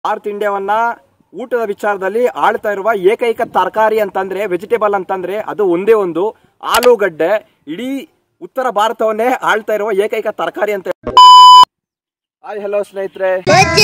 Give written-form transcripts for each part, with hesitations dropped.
North ಇಂಡಿಯಾವನ್ನ ಊಟದ ವಿಚಾರದಲ್ಲಿ ಆಳ್ತಾ ಇರುವ ಏಕೈಕ ತರಕಾರಿ ಅಂತಂದ್ರೆ ವೆಜಿಟೇಬಲ್ ಅಂತಂದ್ರೆ ಅದು ಒಂದೇ ಒಂದು ಆಲೂಗಡ್ಡೆ. ಇಡೀ ಉತ್ತರ ಭಾರತವನ್ನೇ ಆಳ್ತಾ ಇರುವ ಏಕೈಕ ತರಕಾರಿ ಅಂತ. ಹಾಯ್ ಹಲೋ ಸ್ನೇಹಿತರೆ,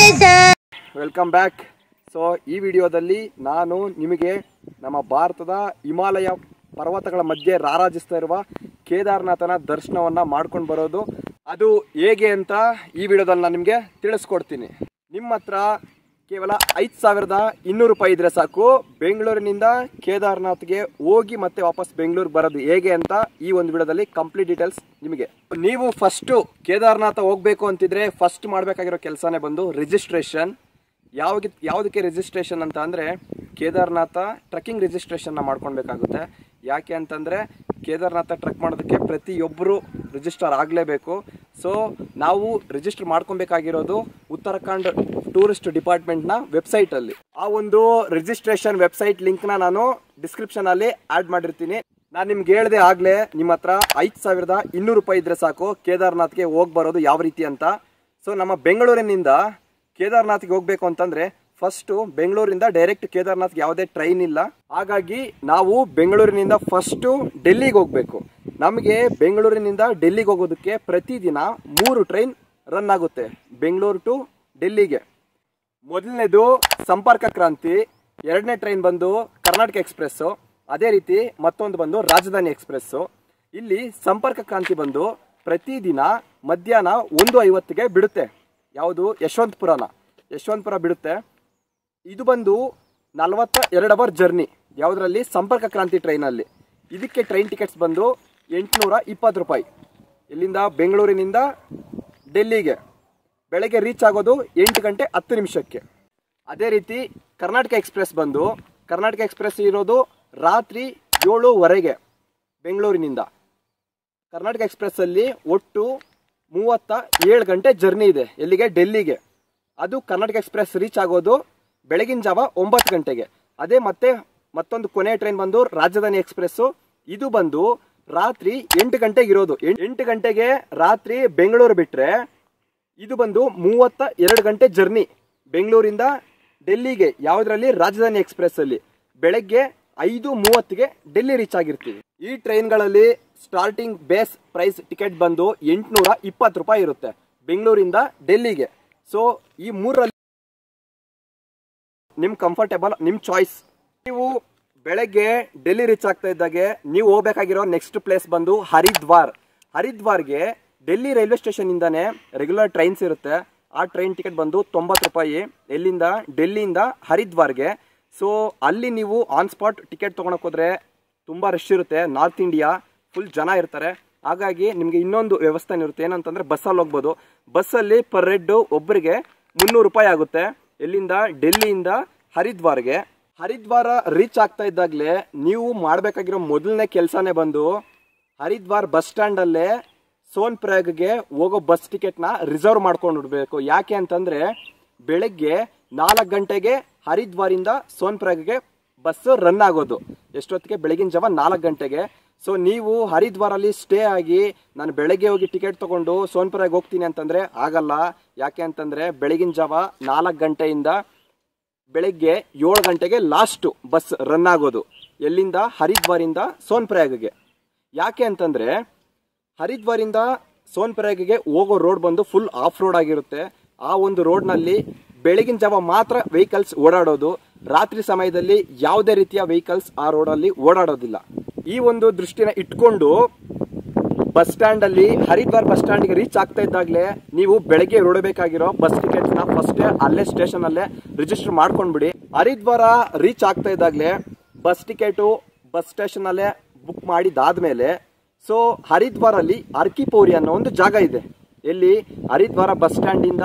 ವೆಲ್ಕಮ್ ಬ್ಯಾಕ್. ಸೊ ಈ ವಿಡಿಯೋದಲ್ಲಿ ನಾನು ನಿಮಗೆ ನಮ್ಮ ಭಾರತದ ಹಿಮಾಲಯ ಪರ್ವತಗಳ ಮಧ್ಯೆ ರಾರಾಜಿಸ್ತಾ ಇರುವ ಕೇದಾರನಾಥನ ದರ್ಶನವನ್ನ ಮಾಡ್ಕೊಂಡು ಬರೋದು ಅದು ಹೇಗೆ ಅಂತ ಈ ವಿಡಿಯೋದಲ್ಲಿ ನಾನು ನಿಮಗೆ ತಿಳಿಸ್ಕೊಡ್ತೀನಿ. ನಿಮ್ಮ ಹತ್ರ ಕೇವಲ 5,200 ರೂಪಾಯಿ ಇದ್ರೆ ಸಾಕು ಬೆಂಗಳೂರಿನಿಂದ ಕೇದಾರನಾಥ್ಗೆ ಹೋಗಿ ಮತ್ತೆ ವಾಪಸ್ ಬೆಂಗಳೂರಿಗೆ ಬರೋದು ಹೇಗೆ ಅಂತ ಈ ಒಂದು ವಿಡಿಯೋದಲ್ಲಿ ಕಂಪ್ಲೀಟ್ ಡೀಟೇಲ್ಸ್ ನಿಮಗೆ. ನೀವು ಫಸ್ಟ್ ಕೇದಾರನಾಥ ಹೋಗ್ಬೇಕು ಅಂತಿದ್ರೆ ಫಸ್ಟ್ ಮಾಡಬೇಕಾಗಿರೋ ಕೆಲಸನೇ ಬಂದು ರಿಜಿಸ್ಟ್ರೇಷನ್. ಯಾವುದಕ್ಕೆ ರಿಜಿಸ್ಟ್ರೇಷನ್ ಅಂತ ಅಂದರೆ ಕೇದಾರನಾಥ ಟ್ರೆಕ್ಕಿಂಗ್ ರಿಜಿಸ್ಟ್ರೇಷನ್ನ ಮಾಡ್ಕೊಳ್ಬೇಕಾಗುತ್ತೆ. ಯಾಕೆ ಅಂತಂದರೆ ಕೇದಾರನಾಥ ಟ್ರೆಕ್ ಮಾಡೋದಕ್ಕೆ ಪ್ರತಿಯೊಬ್ಬರು ರಿಜಿಸ್ಟರ್ ಆಗಲೇಬೇಕು. ಸೊ ನಾವು ರಿಜಿಸ್ಟರ್ ಮಾಡ್ಕೊಬೇಕಾಗಿರೋದು ಉತ್ತರಾಖಂಡ್ ಟೂರಿಸ್ಟ್ ಡಿಪಾರ್ಟ್ಮೆಂಟ್ನ ವೆಬ್ಸೈಟಲ್ಲಿ. ಆ ಒಂದು ರಿಜಿಸ್ಟ್ರೇಷನ್ ವೆಬ್ಸೈಟ್ ಲಿಂಕ್ನ ನಾನು ಡಿಸ್ಕ್ರಿಪ್ಷನಲ್ಲಿ ಆ್ಯಡ್ ಮಾಡಿರ್ತೀನಿ. ನಾನು ನಿಮ್ಗೆ ಹೇಳಿದೆ ಆಗಲೇ, ನಿಮ್ಮ ಹತ್ರ 5,200 ರೂಪಾಯಿ ಇದ್ರೆ ಸಾಕು ಕೇದಾರನಾಥ್ಗೆ ಹೋಗಿ ಬರೋದು ಯಾವ ರೀತಿ ಅಂತ. ಸೊ ನಮ್ಮ ಬೆಂಗಳೂರಿನಿಂದ ಕೇದಾರನಾಥ್ಗೆ ಹೋಗ್ಬೇಕು ಅಂತಂದರೆ ಫಸ್ಟು ಬೆಂಗಳೂರಿಂದ ಡೈರೆಕ್ಟ್ ಕೇದಾರನಾಥ್ಗೆ ಯಾವುದೇ ಟ್ರೈನ್ ಇಲ್ಲ. ಹಾಗಾಗಿ ನಾವು ಬೆಂಗಳೂರಿನಿಂದ ಫಸ್ಟು ಡೆಲ್ಲಿಗೆ ಹೋಗಬೇಕು. ನಮಗೆ ಬೆಂಗಳೂರಿನಿಂದ ಡೆಲ್ಲಿಗೆ ಹೋಗೋದಕ್ಕೆ ಪ್ರತಿದಿನ 3 ಟ್ರೈನ್ ರನ್ ಆಗುತ್ತೆ ಬೆಂಗಳೂರು ಟು ಡೆಲ್ಲಿಗೆ. ಮೊದಲನೇದು ಸಂಪರ್ಕ ಕ್ರಾಂತಿ, ಎರಡನೇ ಟ್ರೈನ್ ಬಂದು ಕರ್ನಾಟಕ ಎಕ್ಸ್ಪ್ರೆಸ್ಸು, ಅದೇ ರೀತಿ ಮತ್ತೊಂದು ಬಂದು ರಾಜಧಾನಿ ಎಕ್ಸ್ಪ್ರೆಸ್ಸು. ಇಲ್ಲಿ ಸಂಪರ್ಕ ಕ್ರಾಂತಿ ಬಂದು ಪ್ರತಿದಿನ ಮಧ್ಯಾಹ್ನ 1:50ಗೆ ಬಿಡುತ್ತೆ. ಯಾವುದು? ಯಶವಂತಪುರ ಬಿಡುತ್ತೆ. ಇದು ಬಂದು 42 ಅವರ್ ಜರ್ನಿ. ಯಾವುದರಲ್ಲಿ? ಸಂಪರ್ಕ ಕ್ರಾಂತಿ ಟ್ರೈನಲ್ಲಿ. ಇದಕ್ಕೆ ಟ್ರೈನ್ ಟಿಕೆಟ್ಸ್ ಬಂದು 820 ರೂಪಾಯಿ. ಇಲ್ಲಿಂದ ಬೆಂಗಳೂರಿನಿಂದ ಡೆಲ್ಲಿಗೆ ಬೆಳಗ್ಗೆ ರೀಚ್ ಆಗೋದು 8 ಗಂಟೆ 10 ನಿಮಿಷಕ್ಕೆ. ಅದೇ ರೀತಿ ಕರ್ನಾಟಕ ಎಕ್ಸ್ಪ್ರೆಸ್ ಬಂದು ಕರ್ನಾಟಕ ಎಕ್ಸ್ಪ್ರೆಸ್ ಇರೋದು ರಾತ್ರಿ 7:15 ಬೆಂಗಳೂರಿನಿಂದ. ಕರ್ನಾಟಕ ಎಕ್ಸ್ಪ್ರೆಸ್ಸಲ್ಲಿ ಒಟ್ಟು 37 ಗಂಟೆ ಜರ್ನಿ ಇದೆ. ಎಲ್ಲಿಗೆ? ಡೆಲ್ಲಿಗೆ. ಅದು ಕರ್ನಾಟಕ ಎಕ್ಸ್ಪ್ರೆಸ್ ರೀಚ್ ಆಗೋದು ಬೆಳಗಿನ ಜಾವ 9 ಗಂಟೆಗೆ. ಅದೇ ಮತ್ತೊಂದು ಕೊನೆಯ ಟ್ರೈನ್ ಬಂದು ರಾಜಧಾನಿ ಎಕ್ಸ್ಪ್ರೆಸ್ಸು. ಇದು ಬಂದು ರಾತ್ರಿ 8 ಗಂಟೆಗೆ ಇರೋದು. 8 ಗಂಟೆಗೆ ರಾತ್ರಿ ಬೆಂಗಳೂರು ಬಿಟ್ಟರೆ ಇದು ಬಂದು 32 ಗಂಟೆ ಜರ್ನಿ ಬೆಂಗಳೂರಿಂದ ಡೆಲ್ಲಿಗೆ. ಯಾವುದರಲ್ಲಿ? ರಾಜಧಾನಿ ಎಕ್ಸ್ಪ್ರೆಸ್ಸಲ್ಲಿ. ಬೆಳಗ್ಗೆ 5:30ಗೆ ಡೆಲ್ಲಿ ರೀಚ್ ಆಗಿರ್ತೀವಿ. ಈ ಟ್ರೈನ್ಗಳಲ್ಲಿ ಸ್ಟಾರ್ಟಿಂಗ್ ಬೇಸ್ ಪ್ರೈಸ್ ಟಿಕೆಟ್ ಬಂದು 820 ರೂಪಾಯಿ ಇರುತ್ತೆ ಬೆಂಗಳೂರಿಂದ ಡೆಲ್ಲಿಗೆ. ಸೊ ಈ ಮೂರರಲ್ಲಿ ನಿಮ್ಮ ಕಂಫರ್ಟೇಬಲ್, ನಿಮ್ಮ ಚಾಯ್ಸ್. ನೀವು ಬೆಳಗ್ಗೆ ಡೆಲ್ಲಿ ರೀಚ್ ಆಗ್ತಾ ಇದ್ದಾಗೆ ನೀವು ಹೋಗ್ಬೇಕಾಗಿರೋ ನೆಕ್ಸ್ಟ್ ಪ್ಲೇಸ್ ಬಂದು ಹರಿದ್ವಾರ್ಗೆ ಡೆಲ್ಲಿ ರೈಲ್ವೆ ಸ್ಟೇಷನ್ ಇಂದಾನೆ ರೆಗ್ಯುಲರ್ ಟ್ರೈನ್ಸ್ ಇರುತ್ತೆ. ಆ ಟ್ರೈನ್ ಟಿಕೆಟ್ ಬಂದು 90 ರೂಪಾಯಿ. ಎಲ್ಲಿಂದ? ಡೆಲ್ಲಿಯಿಂದ ಹರಿದ್ವಾರ್ಗೆ. ಸೊ ಅಲ್ಲಿ ನೀವು ಆನ್ ಸ್ಪಾಟ್ ಟಿಕೆಟ್ ತೊಗೊಳಕ್ಕೆ ಹೋದ್ರೆ ತುಂಬ ರಶ್ ಇರುತ್ತೆ. ನಾರ್ತ್ ಇಂಡಿಯಾ ಫುಲ್ ಜನ ಇರ್ತಾರೆ. ಹಾಗಾಗಿ ನಿಮಗೆ ಇನ್ನೊಂದು ವ್ಯವಸ್ಥೆ ಇರುತ್ತೆ. ಏನಂತಂದರೆ ಬಸ್ಸಲ್ಲಿ ಹೋಗ್ಬೋದು. ಬಸ್ಸಲ್ಲಿ ಪರ್ ಹೆಡ್ ಒಬ್ಬರಿಗೆ 300 ರೂಪಾಯಿ ಆಗುತ್ತೆ. ಎಲ್ಲಿಂದ? ಡೆಲ್ಲಿಯಿಂದ ಹರಿದ್ವಾರ್ಗೆ. ಹರಿದ್ವಾರ ರೀಚ್ ಆಗ್ತಾ ಇದ್ದಾಗಲೇ ನೀವು ಮಾಡಬೇಕಾಗಿರೋ ಮೊದಲನೇ ಕೆಲಸನೇ ಬಂದು ಹರಿದ್ವಾರ್ ಬಸ್ ಸ್ಟ್ಯಾಂಡಲ್ಲೇ ಸೋನ್ಪ್ರಯಾಗ್ಗೆ ಹೋಗೋ ಬಸ್ ಟಿಕೆಟ್ನ ರಿಸರ್ವ್ ಮಾಡ್ಕೊಂಡು ಇಡಬೇಕು. ಯಾಕೆ ಅಂತಂದರೆ ಬೆಳಗ್ಗೆ 4 ಗಂಟೆಗೆ ಹರಿದ್ವಾರಿಂದ ಸೋನ್ಪ್ರಯಾಗ್ಗೆ ಬಸ್ ರನ್ ಆಗೋದು. ಎಷ್ಟೊತ್ತಿಗೆ? ಬೆಳಗಿನ ಜಾವ 4 ಗಂಟೆಗೆ. ಸೊ ನೀವು ಹರಿದ್ವಾರಲ್ಲಿ ಸ್ಟೇ ಆಗಿ ನಾನು ಬೆಳಗ್ಗೆ ಹೋಗಿ ಟಿಕೆಟ್ ತೊಗೊಂಡು ಸೋನ್ಪ್ರಯಾಗ್ ಹೋಗ್ತೀನಿ ಅಂತಂದರೆ ಆಗಲ್ಲ. ಯಾಕೆ ಅಂತಂದರೆ ಬೆಳಗಿನ ಜಾವ 4 ಗಂಟೆಯಿಂದ ಬೆಳಗ್ಗೆ 7 ಗಂಟೆಗೆ ಲಾಸ್ಟು ಬಸ್ ರನ್ ಆಗೋದು. ಎಲ್ಲಿಂದ? ಹರಿದ್ವಾರಿಂದ ಸೋನ್ಪ್ರಯಾಗ್ಗೆ. ಯಾಕೆ ಅಂತಂದರೆ ಹರಿದ್ವಾರಿಂದ ಸೋನ್ಪ್ರಯಾಗ್ಗೆ ಹೋಗೋ ರೋಡ್ ಬಂದು ಫುಲ್ ಆಫ್ ರೋಡ್ ಆಗಿರುತ್ತೆ. ಆ ಒಂದು ರೋಡ್ನಲ್ಲಿ ಬೆಳಗಿನ ಜಾವ ಮಾತ್ರ ವೆಹಿಕಲ್ಸ್ ಓಡಾಡೋದು. ರಾತ್ರಿ ಸಮಯದಲ್ಲಿ ಯಾವುದೇ ರೀತಿಯ ವೆಹಿಕಲ್ಸ್ ಆ ರೋಡಲ್ಲಿ ಓಡಾಡೋದಿಲ್ಲ. ಈ ಒಂದು ದೃಷ್ಟಿನ ಇಟ್ಕೊಂಡು ಬಸ್ ಸ್ಟ್ಯಾಂಡಲ್ಲಿ ಹರಿದ್ವಾರ್ ಬಸ್ ಸ್ಟ್ಯಾಂಡ್ಗೆ ರೀಚ್ ಆಗ್ತಾ ಇದ್ದಾಗಲೇ ನೀವು ಬೆಳಗ್ಗೆ ಹೊರಡಬೇಕಾಗಿರೋ ಬಸ್ ಟಿಕೆಟ್ಸ್ನ ಫಸ್ಟೇ ಅಲ್ಲೇ ಸ್ಟೇಷನಲ್ಲೇ ರಿಜಿಸ್ಟರ್ ಮಾಡ್ಕೊಂಡ್ಬಿಡಿ. ಹರಿದ್ವಾರ ರೀಚ್ ಆಗ್ತಾ ಇದ್ದಾಗಲೇ ಬಸ್ ಟಿಕೆಟು ಬಸ್ ಸ್ಟೇಷನಲ್ಲೇ ಬುಕ್ ಮಾಡಿದಾದ್ಮೇಲೆ ಸೊ ಹರಿದ್ವಾರಲ್ಲಿ ಅರ್ಕಿಪೌರಿ ಅನ್ನೋ ಒಂದು ಜಾಗ ಇದೆ. ಎಲ್ಲಿ? ಹರಿದ್ವಾರ ಬಸ್ ಸ್ಟ್ಯಾಂಡಿಂದ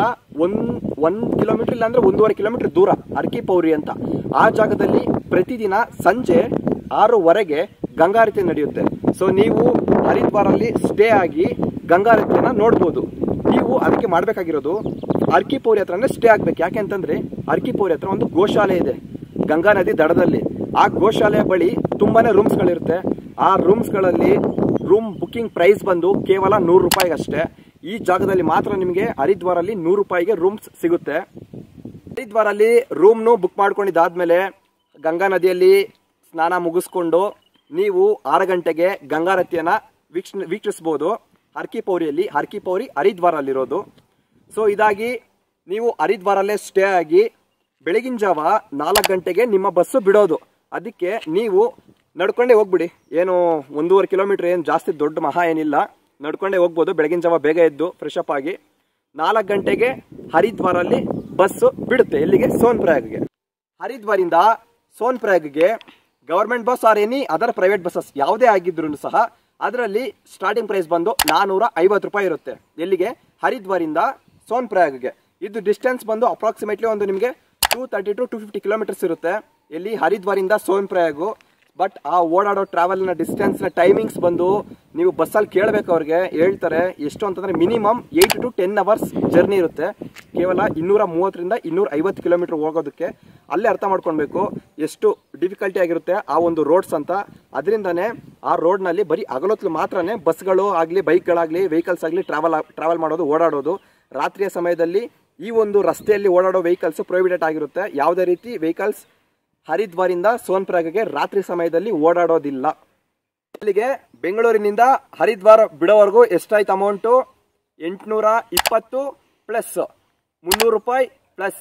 1 ಕಿಲೋಮೀಟರ್ ಇಲ್ಲ ಅಂದರೆ 1.5 ಕಿಲೋಮೀಟರ್ ದೂರ ಅರ್ಕಿಪೌರಿ ಅಂತ. ಆ ಜಾಗದಲ್ಲಿ ಪ್ರತಿದಿನ ಸಂಜೆ 6:15ಗೆ ಗಂಗಾರತಿ ನಡೆಯುತ್ತೆ. ಸೊ ನೀವು ಹರಿದ್ವಾರಲ್ಲಿ ಸ್ಟೇ ಆಗಿ ಗಂಗಾರತಿಯನ್ನು ನೋಡ್ಬೋದು. ನೀವು ಅದಕ್ಕೆ ಮಾಡಬೇಕಾಗಿರೋದು ಅರ್ಕಿಪೌರಿ ಹತ್ರನೇ ಸ್ಟೇ ಆಗಬೇಕು. ಯಾಕೆ ಅಂತಂದರೆ ಅರ್ಕಿಪೌರಿ ಹತ್ರ ಒಂದು ಗೋಶಾಲೆ ಇದೆ ಗಂಗಾ ನದಿ ದಡದಲ್ಲಿ. ಆ ಗೋಶಾಲೆಯ ಬಳಿ ತುಂಬಾ ರೂಮ್ಸ್ಗಳಿರುತ್ತೆ. ಆ ರೂಮ್ಸ್ಗಳಲ್ಲಿ ರೂಮ್ ಬುಕ್ಕಿಂಗ್ ಪ್ರೈಸ್ ಬಂದು ಕೇವಲ 100 ರೂಪಾಯಿಗಷ್ಟೇ. ಈ ಜಾಗದಲ್ಲಿ ಮಾತ್ರ ನಿಮಗೆ ಹರಿದ್ವಾರಲ್ಲಿ 100 ರೂಪಾಯಿಗೆ ರೂಮ್ಸ್ ಸಿಗುತ್ತೆ. ಹರಿದ್ವಾರಲ್ಲಿ ರೂಮ್ನು ಬುಕ್ ಮಾಡ್ಕೊಂಡಿದ್ದಾದ್ಮೇಲೆ ಗಂಗಾ ನದಿಯಲ್ಲಿ ಸ್ನಾನ ಮುಗಿಸ್ಕೊಂಡು ನೀವು 6 ಗಂಟೆಗೆ ಗಂಗಾರತಿಯನ್ನು ವೀಕ್ಷಿಸ್ಬೋದು. ಹರ್ಕಿ ಪೌರಿ ಹರಿದ್ವಾರಲ್ಲಿರೋದು. ಸೊ ಇದಾಗಿ ನೀವು ಹರಿದ್ವಾರಲ್ಲೇ ಸ್ಟೇ ಆಗಿ ಬೆಳಗಿನ ಜಾವ 4 ಗಂಟೆಗೆ ನಿಮ್ಮ ಬಸ್ಸು ಬಿಡೋದು. ಅದಕ್ಕೆ ನೀವು ನಡ್ಕೊಂಡೇ ಹೋಗ್ಬಿಡಿ. ಏನು 1.5 ಕಿಲೋಮೀಟರ್, ಏನು ಜಾಸ್ತಿ ದೊಡ್ಡ ಮಹಾ ಏನಿಲ್ಲ, ನಡ್ಕೊಂಡೇ ಹೋಗ್ಬೋದು. ಬೆಳಗಿನ ಜಾವ ಬೇಗ ಎದ್ದು ಫ್ರೆಶ್ ಅಪ್ ಆಗಿ 4 ಗಂಟೆಗೆ ಹರಿದ್ವಾರಲ್ಲಿ ಬಸ್ಸು ಬಿಡುತ್ತೆ. ಎಲ್ಲಿಗೆ? ಸೋನ್ಪ್ರಯಾಗ್ಗೆ. ಹರಿದ್ವಾರಿಂದ ಸೋನ್ಪ್ರಯಾಗ್ಗೆ government bus are any other private buses ಯಾವುದೇ ಆಗಿದ್ರು ಸಹ ಅದರಲ್ಲಿ ಸ್ಟಾರ್ಟಿಂಗ್ ಪ್ರೈಸ್ ಬಂದು 450 ರೂಪಾಯಿ ಇರುತ್ತೆ. ಎಲ್ಲಿಗೆ? ಹರಿದ್ವಾರಿಂದ ಸೋನ್ಪ್ರಯಾಗ್ಗೆ. ಇದು ಡಿಸ್ಟೆನ್ಸ್ ಬಂದು ಅಪ್ರಾಕ್ಸಿಮೇಟ್ಲಿ ಒಂದು ನಿಮಗೆ 230 to 250 ಕಿಲೋಮೀಟರ್ಸ್ ಇರುತ್ತೆ. ಎಲ್ಲಿ? ಹರಿದ್ವಾರಿಂದ ಸೋನ್ಪ್ರಯಾಗು. ಬಟ್ ಆ ಓಡಾಡೋ ಟ್ರಾವೆಲ್ನ ಡಿಸ್ಟೆನ್ಸ್ನ ಟೈಮಿಂಗ್ಸ್ ಬಂದು ನೀವು ಬಸ್ಸಲ್ಲಿ ಕೇಳಬೇಕು, ಅವ್ರಿಗೆ ಹೇಳ್ತಾರೆ. ಎಷ್ಟು ಅಂತಂದರೆ ಮಿನಿಮಮ್ 8 to 10 ಅವರ್ಸ್ ಜರ್ನಿ ಇರುತ್ತೆ. ಕೇವಲ 230ರಿಂದ 250 ಕಿಲೋಮೀಟರ್ ಹೋಗೋದಕ್ಕೆ. ಅಲ್ಲೇ ಅರ್ಥ ಮಾಡ್ಕೊಳ್ಬೇಕು ಎಷ್ಟು ಡಿಫಿಕಲ್ಟಿ ಆಗಿರುತ್ತೆ ಆ ಒಂದು ರೋಡ್ಸ್ ಅಂತ. ಅದರಿಂದನೇ ಆ ರೋಡ್ನಲ್ಲಿ ಬರೀ ಹಗಲೊತ್ತು ಮಾತ್ರನೇ ಬಸ್ಗಳು ಆಗಲಿ, ಬೈಕ್ಗಳಾಗಲಿ, ವೆಹಿಕಲ್ಸ್ ಆಗಲಿ ಟ್ರಾವೆಲ್ ಮಾಡೋದು, ಓಡಾಡೋದು. ರಾತ್ರಿಯ ಸಮಯದಲ್ಲಿ ಈ ಒಂದು ರಸ್ತೆಯಲ್ಲಿ ಓಡಾಡೋ ವೆಹಿಕಲ್ಸ್ ಪ್ರೊಹಿಬಿಟೆಡ್ ಆಗಿರುತ್ತೆ. ಯಾವುದೇ ರೀತಿ ವೆಹಿಕಲ್ಸ್ ಹರಿದ್ವಾರಿಂದ ಸೋನ್ಪ್ರಯಾಗ್ಗೆ ರಾತ್ರಿ ಸಮಯದಲ್ಲಿ ಓಡಾಡೋದಿಲ್ಲ. ಇಲ್ಲಿಗೆ ಬೆಂಗಳೂರಿನಿಂದ ಹರಿದ್ವಾರ ಬಿಡೋವರೆಗೂ ಎಷ್ಟಾಯ್ತು ಅಮೌಂಟು? 820 ಪ್ಲಸ್ 300 ರೂಪಾಯಿ ಪ್ಲಸ್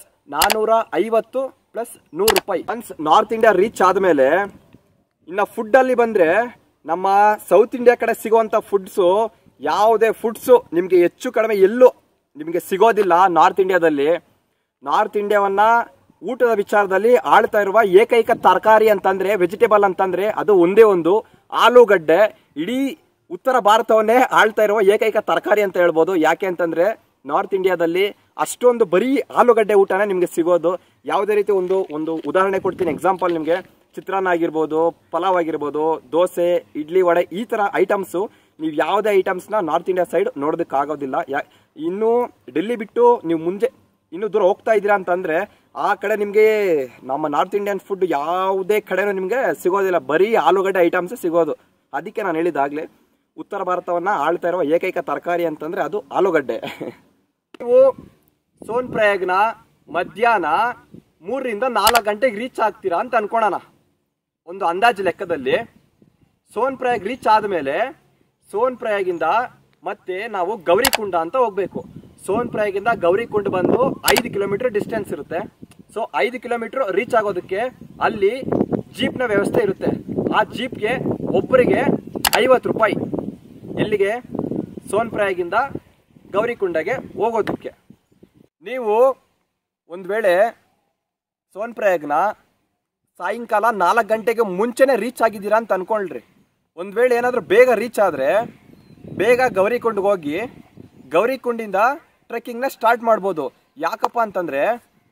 450 ಪ್ಲಸ್ 100 ರೂಪಾಯಿ. ಒನ್ಸ್ ನಾರ್ತ್ ಇಂಡಿಯಾ ರೀಚ್ ಆದಮೇಲೆ ಇನ್ನು ಫುಡ್ಡಲ್ಲಿ ಬಂದರೆ ನಮ್ಮ ಸೌತ್ ಇಂಡಿಯಾ ಕಡೆ ಸಿಗೋವಂಥ ಫುಡ್ಸು, ಯಾವುದೇ ಫುಡ್ಸು ನಿಮಗೆ ಹೆಚ್ಚು ಕಡಿಮೆ ಎಲ್ಲೂ ನಿಮಗೆ ಸಿಗೋದಿಲ್ಲ. ನಾರ್ತ್ ಇಂಡಿಯಾದಲ್ಲಿ ನಾರ್ತ್ ಇಂಡಿಯಾವನ್ನು ಊಟದ ವಿಚಾರದಲ್ಲಿ ಆಳ್ತಾ ಇರುವ ಏಕೈಕ ತರಕಾರಿ ಅಂತಂದರೆ, ವೆಜಿಟೇಬಲ್ ಅಂತಂದರೆ ಅದು ಒಂದೇ ಒಂದು ಆಲೂಗಡ್ಡೆ. ಇಡೀ ಉತ್ತರ ಭಾರತವನ್ನೇ ಆಳ್ತಾ ಇರುವ ಏಕೈಕ ತರಕಾರಿ ಅಂತ ಹೇಳ್ಬೋದು. ಯಾಕೆ ಅಂತಂದರೆ ನಾರ್ತ್ ಇಂಡಿಯಾದಲ್ಲಿ ಅಷ್ಟೊಂದು ಬರೀ ಆಲೂಗಡ್ಡೆ ಊಟನೇ ನಿಮಗೆ ಸಿಗೋದು. ಯಾವುದೇ ರೀತಿ ಒಂದು ಉದಾಹರಣೆ ಕೊಡ್ತೀನಿ, ಎಕ್ಸಾಂಪಲ್ ನಿಮಗೆ. ಚಿತ್ರಾನ್ನ ಆಗಿರ್ಬೋದು, ಪಲಾವ್ ಆಗಿರ್ಬೋದು, ದೋಸೆ, ಇಡ್ಲಿ, ವಡೆ, ಈ ಥರ ಐಟಮ್ಸು ನೀವು ಯಾವುದೇ ಐಟಮ್ಸ್ನ ನಾರ್ತ್ ಇಂಡಿಯಾ ಸೈಡ್ ನೋಡೋದಕ್ಕಾಗೋದಿಲ್ಲ. ಇನ್ನೂ ಡೆಲ್ಲಿ ಬಿಟ್ಟು ನೀವು ಮುಂದೆ ಇನ್ನೂ ದೂರ ಹೋಗ್ತಾ ಇದ್ದೀರಾ ಅಂತಂದರೆ ಆ ಕಡೆ ನಿಮಗೆ ನಮ್ಮ ನಾರ್ತ್ ಇಂಡಿಯನ್ ಫುಡ್ ಯಾವುದೇ ಕಡೆನೂ ನಿಮಗೆ ಸಿಗೋದಿಲ್ಲ. ಬರೀ ಆಲೂಗಡ್ಡೆ ಐಟಮ್ಸೇ ಸಿಗೋದು. ಅದಕ್ಕೆ ನಾನು ಹೇಳಿದಾಗಲೇ ಉತ್ತರ ಭಾರತವನ್ನು ಆಳ್ತಾ ಇರುವ ಏಕೈಕ ತರಕಾರಿ ಅಂತಂದರೆ ಅದು ಆಲೂಗಡ್ಡೆ. ನೀವು ಸೋನ್ಪ್ರಯಾಗ್ನ ಮಧ್ಯಾಹ್ನ 3ರಿಂದ 4 ಗಂಟೆಗೆ ರೀಚ್ ಆಗ್ತೀರಾ ಅಂತ ಅನ್ಕೊಳ್ಳೋಣ. ಒಂದು ಅಂದಾಜು ಲೆಕ್ಕದಲ್ಲಿ ಸೋನ್ಪ್ರಯಾಗ್ ರೀಚ್ ಆದಮೇಲೆ ಸೋನ್ಪ್ರಯಾಗಿಂದ ಮತ್ತೆ ನಾವು ಗೌರಿಕುಂಡ ಅಂತ ಹೋಗಬೇಕು. ಸೋನ್ಪ್ರಯಾಗಿಂದ ಗೌರಿಕುಂಡ ಬಂದು 5 ಕಿಲೋಮೀಟರ್ ಡಿಸ್ಟೆನ್ಸ್ ಇರುತ್ತೆ. ಸೊ 5 ಕಿಲೋಮೀಟರ್ ರೀಚ್ ಆಗೋದಕ್ಕೆ ಅಲ್ಲಿ ಜೀಪ್ನ ವ್ಯವಸ್ಥೆ ಇರುತ್ತೆ. ಆ ಜೀಪ್ಗೆ ಒಬ್ಬರಿಗೆ 50 ರೂಪಾಯಿ. ಎಲ್ಲಿಗೆ? ಸೋನ್ಪ್ರಯಾಗಿಂದ ಗೌರಿಕುಂಡಗೆ ಹೋಗೋದಕ್ಕೆ. ನೀವು ಒಂದು ವೇಳೆ ಸೋನ್ಪ್ರಯಾಗ್ನ ಸಾಯಂಕಾಲ 4 ಗಂಟೆಗೆ ಮುಂಚೆನೇ ರೀಚ್ ಆಗಿದ್ದೀರಾ ಅಂತ ಅನ್ಕೊಳ್ರಿ. ಒಂದು ವೇಳೆ ಏನಾದರೂ ಬೇಗ ರೀಚ್ ಆದರೆ ಬೇಗ ಗೌರಿಕುಂಡ್ಗೆ ಹೋಗಿ ಗೌರಿಕುಂಡಿಂದ ಟ್ರೆಕ್ಕಿಂಗ್ನ ಸ್ಟಾರ್ಟ್ ಮಾಡ್ಬೋದು. ಯಾಕಪ್ಪ ಅಂತಂದರೆ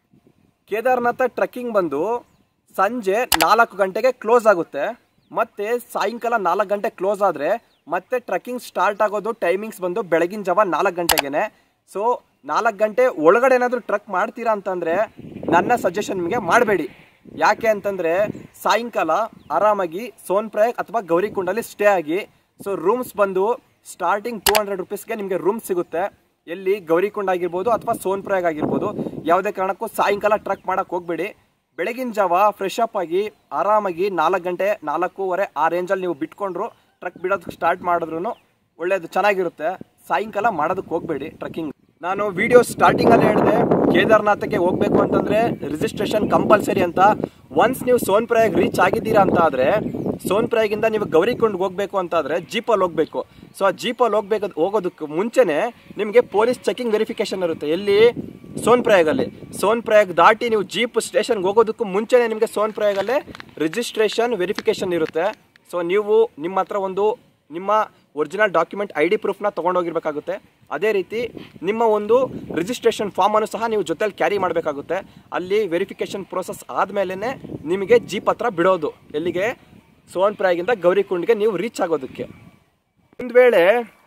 ಕೇದಾರ್ನಾಥ ಟ್ರೆಕ್ಕಿಂಗ್ ಬಂದು ಸಂಜೆ 4 ಗಂಟೆಗೆ ಕ್ಲೋಸ್ ಆಗುತ್ತೆ. ಮತ್ತು ಸಾಯಂಕಾಲ 4 ಗಂಟೆ ಕ್ಲೋಸ್ ಆದರೆ ಮತ್ತೆ ಟ್ರೆಕ್ಕಿಂಗ್ ಸ್ಟಾರ್ಟ್ ಆಗೋದು ಟೈಮಿಂಗ್ಸ್ ಬಂದು ಬೆಳಗಿನ ಜಾವ 4 ಗಂಟೆಗೆ. ಸೊ 4 ಗಂಟೆ ಒಳಗಡೆ ಏನಾದರೂ ಟ್ರೆಕ್ ಮಾಡ್ತೀರಾ ಅಂತಂದರೆ ನನ್ನ ಸಜೆಷನ್ ನಿಮಗೆ ಮಾಡಬೇಡಿ. ಯಾಕೆ ಅಂತಂದರೆ ಸಾಯಂಕಾಲ ಆರಾಮಾಗಿ ಸೋನ್ಪ್ರಯಾಗ್ ಅಥವಾ ಗೌರಿಕುಂಡಲ್ಲಿ ಸ್ಟೇ ಆಗಿ. ಸೊ ರೂಮ್ಸ್ ಬಂದು ಸ್ಟಾರ್ಟಿಂಗ್ 200 ರೂಪೀಸ್ಗೆ ನಿಮಗೆ ರೂಮ್ ಸಿಗುತ್ತೆ. ಎಲ್ಲಿ? ಗೌರಿಕುಂಡ ಆಗಿರ್ಬೋದು ಅಥವಾ ಸೋನ್ಪ್ರಯಾಗ್ ಆಗಿರ್ಬೋದು. ಯಾವುದೇ ಕಾರಣಕ್ಕೂ ಸಾಯಂಕಾಲ ಟ್ರೆಕ್ ಮಾಡೋಕ್ಕೆ ಹೋಗಬೇಡಿ. ಬೆಳಗಿನ ಜಾವ ಫ್ರೆಶ್ ಅಪ್ ಆಗಿ ಆರಾಮಾಗಿ 4 ಗಂಟೆ 4:15 ಆ ರೇಂಜಲ್ಲಿ ನೀವು ಬಿಟ್ಕೊಂಡ್ರು ಟ್ರೆಕ್ ಬಿಡೋದಕ್ಕೆ ಸ್ಟಾರ್ಟ್ ಮಾಡಿದ್ರು ಒಳ್ಳೆಯದು, ಚೆನ್ನಾಗಿರುತ್ತೆ. ಸಾಯಂಕಾಲ ಮಾಡೋದಕ್ಕೆ ಹೋಗಬೇಡಿ ಟ್ರೆಕ್ಕಿಂಗ್. ನಾನು ವಿಡಿಯೋ ಸ್ಟಾರ್ಟಿಂಗಲ್ಲಿ ಹೇಳಿದೆ ಕೇದಾರ್ನಾಥಕ್ಕೆ ಹೋಗಬೇಕು ಅಂತಂದರೆ ರಿಜಿಸ್ಟ್ರೇಷನ್ ಕಂಪಲ್ಸರಿ ಅಂತ. ಒನ್ಸ್ ನೀವು ಸೋನ್ಪ್ರಯಾಗ್ ರೀಚ್ ಆಗಿದ್ದೀರಾ ಅಂತ ಆದರೆ ಸೋನ್ಪ್ರಯಾಗಿಂದ ನೀವು ಗೌರಿಕುಂಡ್ಗೆ ಹೋಗಬೇಕು ಅಂತಾದರೆ ಜೀಪಲ್ಲಿ ಹೋಗಬೇಕು. ಸೊ ಆ ಜೀಪಲ್ಲಿ ಹೋಗೋದಕ್ಕೆ ಮುಂಚೆನೇ ನಿಮಗೆ ಪೊಲೀಸ್ ಚೆಕಿಂಗ್ ವೆರಿಫಿಕೇಷನ್ ಇರುತ್ತೆ. ಎಲ್ಲಿ? ಸೋನ್ಪ್ರಯಾಗಲ್ಲಿ. ಸೋನ್ಪ್ರಯಾಗ್ ದಾಟಿ ನೀವು ಜೀಪ್ ಸ್ಟೇಷನ್ಗೆ ಹೋಗೋದಕ್ಕೂ ಮುಂಚೆನೇ ನಿಮಗೆ ಸೋನ್ಪ್ರಯಾಗಲ್ಲೇ ರಿಜಿಸ್ಟ್ರೇಷನ್ ವೆರಿಫಿಕೇಷನ್ ಇರುತ್ತೆ. ಸೊ ನೀವು ನಿಮ್ಮ ಹತ್ರ ನಿಮ್ಮ ಒರಿಜಿನಲ್ ಡಾಕ್ಯುಮೆಂಟ್ ID ಪ್ರೂಫ್ನ ತೊಗೊಂಡೋಗಿರ್ಬೇಕಾಗುತ್ತೆ. ಅದೇ ರೀತಿ ನಿಮ್ಮ ಒಂದು ರಿಜಿಸ್ಟ್ರೇಷನ್ ಫಾರ್ಮನ್ನು ಸಹ ನೀವು ಜೊತೆಲಿ ಕ್ಯಾರಿ ಮಾಡಬೇಕಾಗುತ್ತೆ. ಅಲ್ಲಿ ವೆರಿಫಿಕೇಷನ್ ಪ್ರೋಸೆಸ್ ಆದಮೇಲೆ ನಿಮಗೆ ಜೀಪ್ ಹತ್ರ ಬಿಡೋದು. ಎಲ್ಲಿಗೆ? ಸೋನ್ಪ್ರಯಾಗಿಂದ ಗೌರಿಕುಂಡ್ಗೆ ನೀವು ರೀಚ್ ಆಗೋದಕ್ಕೆ. ಒಂದು ವೇಳೆ